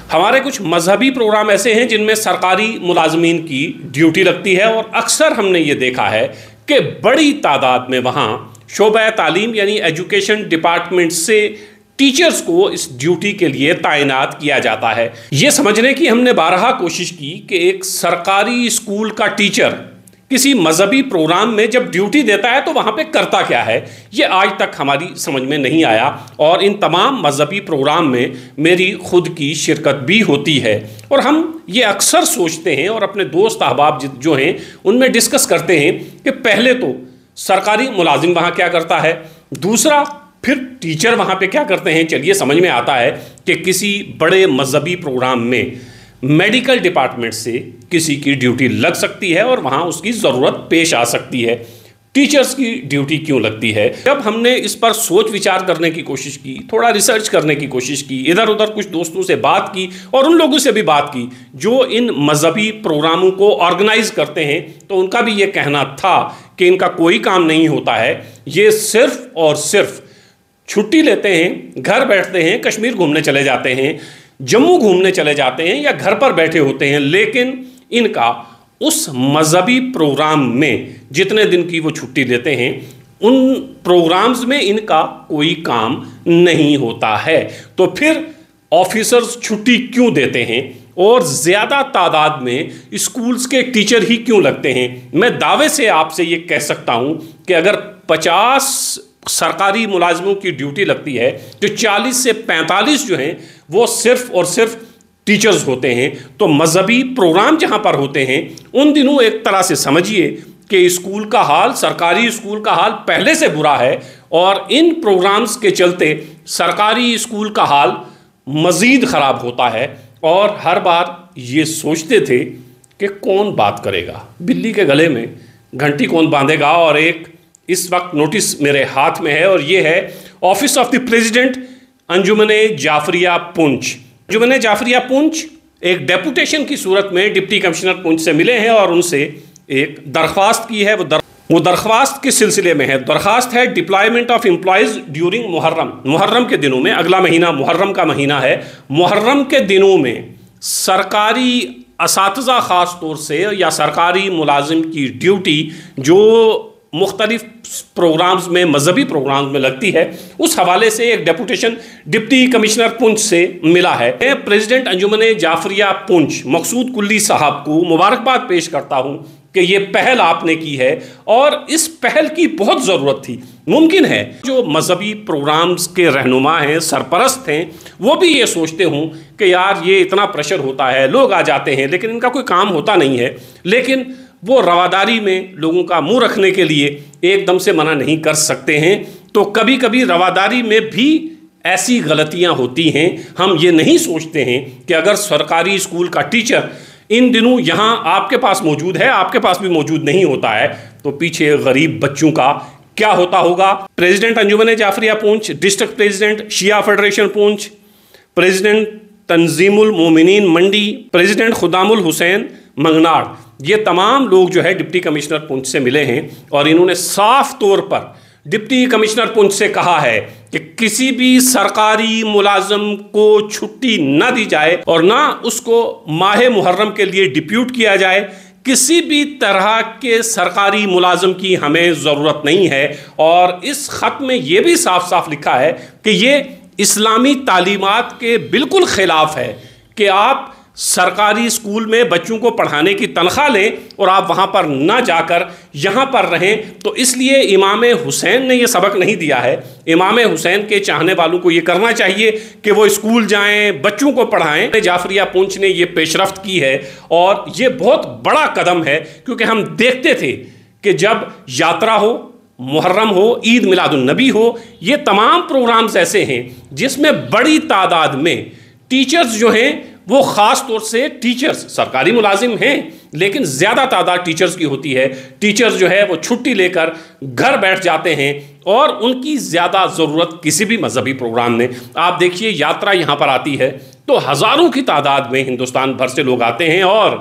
हमारे कुछ मजहबी प्रोग्राम ऐसे हैं जिनमें सरकारी मुलाजमीन की ड्यूटी लगती है और अक्सर हमने ये देखा है कि बड़ी तादाद में वहाँ शोबा तालीम यानी एजुकेशन डिपार्टमेंट से टीचर्स को इस ड्यूटी के लिए तैनात किया जाता है। ये समझने की हमने बारहा कोशिश की कि एक सरकारी स्कूल का टीचर किसी मजहबी प्रोग्राम में जब ड्यूटी देता है तो वहाँ पे करता क्या है, ये आज तक हमारी समझ में नहीं आया। और इन तमाम मजहबी प्रोग्राम में मेरी खुद की शिरकत भी होती है और हम ये अक्सर सोचते हैं और अपने दोस्त अहबाब जो हैं उनमें डिस्कस करते हैं कि पहले तो सरकारी मुलाजिम वहाँ क्या करता है, दूसरा फिर टीचर वहाँ पे क्या करते हैं। चलिए समझ में आता है कि किसी बड़े मजहबी प्रोग्राम में मेडिकल डिपार्टमेंट से किसी की ड्यूटी लग सकती है और वहाँ उसकी ज़रूरत पेश आ सकती है। टीचर्स की ड्यूटी क्यों लगती है? जब हमने इस पर सोच विचार करने की कोशिश की, थोड़ा रिसर्च करने की कोशिश की, इधर उधर कुछ दोस्तों से बात की और उन लोगों से भी बात की जो इन मजहबी प्रोग्रामों को ऑर्गेनाइज करते हैं, तो उनका भी ये कहना था कि इनका कोई काम नहीं होता है, ये सिर्फ और सिर्फ छुट्टी लेते हैं, घर बैठते हैं, कश्मीर घूमने चले जाते हैं, जम्मू घूमने चले जाते हैं या घर पर बैठे होते हैं, लेकिन इनका उस मजहबी प्रोग्राम में जितने दिन की वो छुट्टी लेते हैं उन प्रोग्राम्स में इनका कोई काम नहीं होता है। तो फिर ऑफिसर्स छुट्टी क्यों देते हैं और ज़्यादा तादाद में स्कूल्स के टीचर ही क्यों लगते हैं? मैं दावे से आपसे ये कह सकता हूँ कि अगर 50 सरकारी मुलाजमों की ड्यूटी लगती है तो 40 से 45 जो हैं वो सिर्फ और सिर्फ टीचर्स होते हैं। तो मजहबी प्रोग्राम जहां पर होते हैं उन दिनों एक तरह से समझिए कि स्कूल का हाल, सरकारी स्कूल का हाल पहले से बुरा है और इन प्रोग्राम्स के चलते सरकारी स्कूल का हाल मज़ीद ख़राब होता है। और हर बार ये सोचते थे कि कौन बात करेगा, बिल्ली के गले में घंटी कौन बांधेगा। और एक इस वक्त नोटिस मेरे हाथ में है और ये है office of the president Anjumane Jafaria Poonch. Anjumane Jafaria Poonch एक डेपुटेशन की सूरत में डिप्टी कमिश्नर पुंछ से मिले हैं और उनसे एक दरख्वास्त की है। वो दरख्वास्त किस सिलसिले में है? दरख्वास्त है deployment of employees during Muharram के दिनों में, अगला महीना मुहर्रम का महीना है, मुहर्रम के दिनों में सरकारी असातिज़ा ख़ास तौर से या सरकारी मुलाजिम की ड्यूटी जो मुख्तलिफ प्रोग्राम्स में, मजहबी प्रोग्राम्स में लगती है, उस हवाले से एक डेपुटेशन डिप्टी कमिश्नर पुंछ से मिला है। मैं प्रेसिडेंट अंजुमने जाफरिया पुंछ मकसूद कुल्ली साहब को मुबारकबाद पेश करता हूँ कि ये पहल आपने की है और इस पहल की बहुत ज़रूरत थी। मुमकिन है जो मजहबी प्रोग्राम्स के रहनुमा हैं, सरपरस्त हैं, वो भी ये सोचते हूँ कि यार ये इतना प्रेशर होता है, लोग आ जाते हैं लेकिन इनका कोई काम होता नहीं है, लेकिन वो रवादारी में लोगों का मुंह रखने के लिए एकदम से मना नहीं कर सकते हैं। तो कभी कभी रवादारी में भी ऐसी गलतियां होती हैं। हम ये नहीं सोचते हैं कि अगर सरकारी स्कूल का टीचर इन दिनों यहाँ आपके पास मौजूद है, आपके पास भी मौजूद नहीं होता है, तो पीछे गरीब बच्चों का क्या होता होगा। President Anjuman Jafaria Poonch, district president Shia federation Poonch, president Tanzeemul Momineen Mandi, president खुदामुल Hussain मंगनाड़, ये तमाम लोग जो है डिप्टी कमिश्नर पुंछ से मिले हैं और इन्होंने साफ तौर पर डिप्टी कमिश्नर पुंछ से कहा है कि किसी भी सरकारी मुलाजम को छुट्टी ना दी जाए और ना उसको माह मुहर्रम के लिए डिप्यूट किया जाए। किसी भी तरह के सरकारी मुलाजम की हमें ज़रूरत नहीं है। और इस ख़त में ये भी साफ साफ लिखा है कि ये इस्लामी तालीमात के बिल्कुल ख़िलाफ़ है कि आप सरकारी स्कूल में बच्चों को पढ़ाने की तनख्वाह लें और आप वहाँ पर ना जाकर यहाँ पर रहें। तो इसलिए इमाम हुसैन ने ये सबक नहीं दिया है। इमाम हुसैन के चाहने वालों को ये करना चाहिए कि वो स्कूल जाएं, बच्चों को पढ़ाएं। जाफरिया पुंछ ने ये पेशरफ्त की है और ये बहुत बड़ा कदम है, क्योंकि हम देखते थे कि जब यात्रा हो, मुहर्रम हो, ईद मिलादुन्नबी हो, ये तमाम प्रोग्राम्स ऐसे हैं जिसमें बड़ी तादाद में टीचर्स जो हैं वो ख़ास तौर से टीचर्स, सरकारी मुलाजिम हैं लेकिन ज़्यादा तादाद टीचर्स की होती है। टीचर्स जो है वो छुट्टी लेकर घर बैठ जाते हैं और उनकी ज़्यादा ज़रूरत किसी भी मजहबी प्रोग्राम में। आप देखिए यात्रा यहाँ पर आती है तो हज़ारों की तादाद में हिंदुस्तान भर से लोग आते हैं और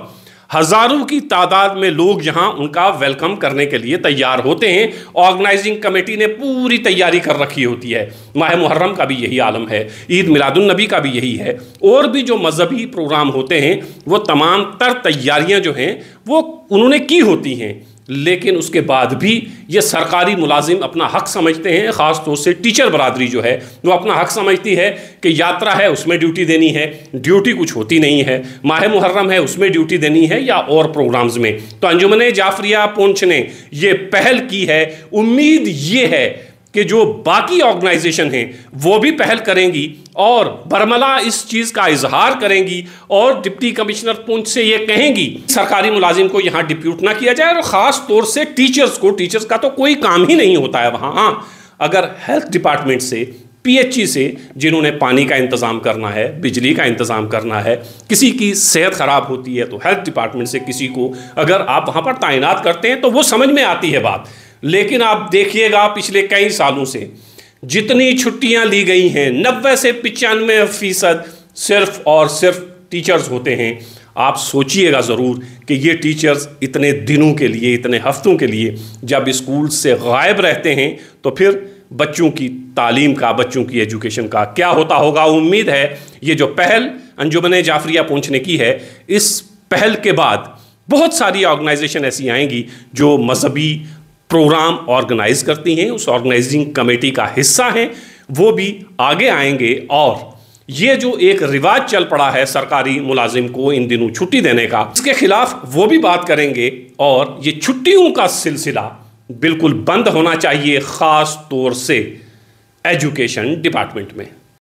हजारों की तादाद में लोग यहां उनका वेलकम करने के लिए तैयार होते हैं। ऑर्गेनाइजिंग कमेटी ने पूरी तैयारी कर रखी होती है। माह मुहर्रम का भी यही आलम है, ईद मिलादुन नबी का भी यही है, और भी जो मजहबी प्रोग्राम होते हैं वो तमाम तर तैयारियां जो हैं वो उन्होंने की होती हैं। लेकिन उसके बाद भी ये सरकारी मुलाजिम अपना हक समझते हैं, ख़ास तौर से टीचर बरादरी जो है वो अपना हक समझती है कि यात्रा है उसमें ड्यूटी देनी है, ड्यूटी कुछ होती नहीं है, माह मुहर्रम है उसमें ड्यूटी देनी है या और प्रोग्राम्स में। तो अंजुमन जाफरिया पुंछ ने ये पहल की है। उम्मीद ये है कि जो बाकी ऑर्गेनाइजेशन हैं वो भी पहल करेंगी और बरमला इस चीज़ का इजहार करेंगी और डिप्टी कमिश्नर पुंछ से ये कहेंगी सरकारी मुलाजिम को यहाँ डिप्यूट ना किया जाए, और ख़ास तौर से टीचर्स को। टीचर्स का तो कोई काम ही नहीं होता है वहाँ। हाँ, अगर हेल्थ डिपार्टमेंट से, PHE से, जिन्होंने पानी का इंतज़ाम करना है, बिजली का इंतज़ाम करना है, किसी की सेहत ख़राब होती है तो हेल्थ डिपार्टमेंट से किसी को अगर आप वहाँ पर तैनात करते हैं तो वो समझ में आती है बात। लेकिन आप देखिएगा पिछले कई सालों से जितनी छुट्टियां ली गई हैं 90 से 95% सिर्फ और सिर्फ टीचर्स होते हैं। आप सोचिएगा ज़रूर कि ये टीचर्स इतने दिनों के लिए, इतने हफ्तों के लिए जब स्कूल से गायब रहते हैं तो फिर बच्चों की तालीम का, बच्चों की एजुकेशन का क्या होता होगा। उम्मीद है ये जो पहल अंजुमन जाफरिया पुंछ ने की है, इस पहल के बाद बहुत सारी ऑर्गेनाइजेशन ऐसी आएंगी जो मजहबी प्रोग्राम ऑर्गेनाइज करती हैं, उस ऑर्गेनाइजिंग कमेटी का हिस्सा हैं, वो भी आगे आएंगे। और ये जो एक रिवाज चल पड़ा है सरकारी मुलाजिम को इन दिनों छुट्टी देने का, इसके खिलाफ वो भी बात करेंगे। और ये छुट्टियों का सिलसिला बिल्कुल बंद होना चाहिए, ख़ास तौर से एजुकेशन डिपार्टमेंट में।